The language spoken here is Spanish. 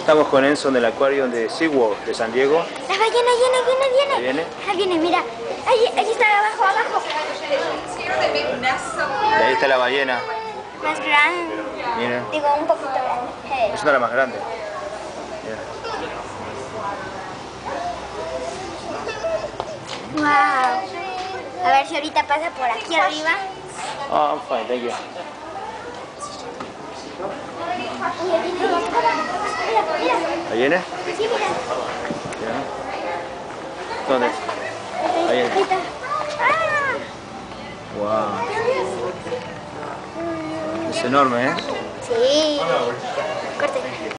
Estamos con Enzo en el acuario de SeaWorld de San Diego. La ballena viene. Ahí viene. Ah, viene, mira. Ahí está, abajo. Y ahí está la ballena. Más grande. Mira. Digo, un poquito grande. Hey. Es una de las más grandes. Mira. Wow. A ver si ahorita pasa por aquí arriba. Oh, I'm fine, thank you. Mira. ¿Ahí viene? Sí, mira. Mira. ¿Dónde? Ahí viene. Ahí está. ¡Ah! Wow. Es enorme, ¿eh? Sí. Corte.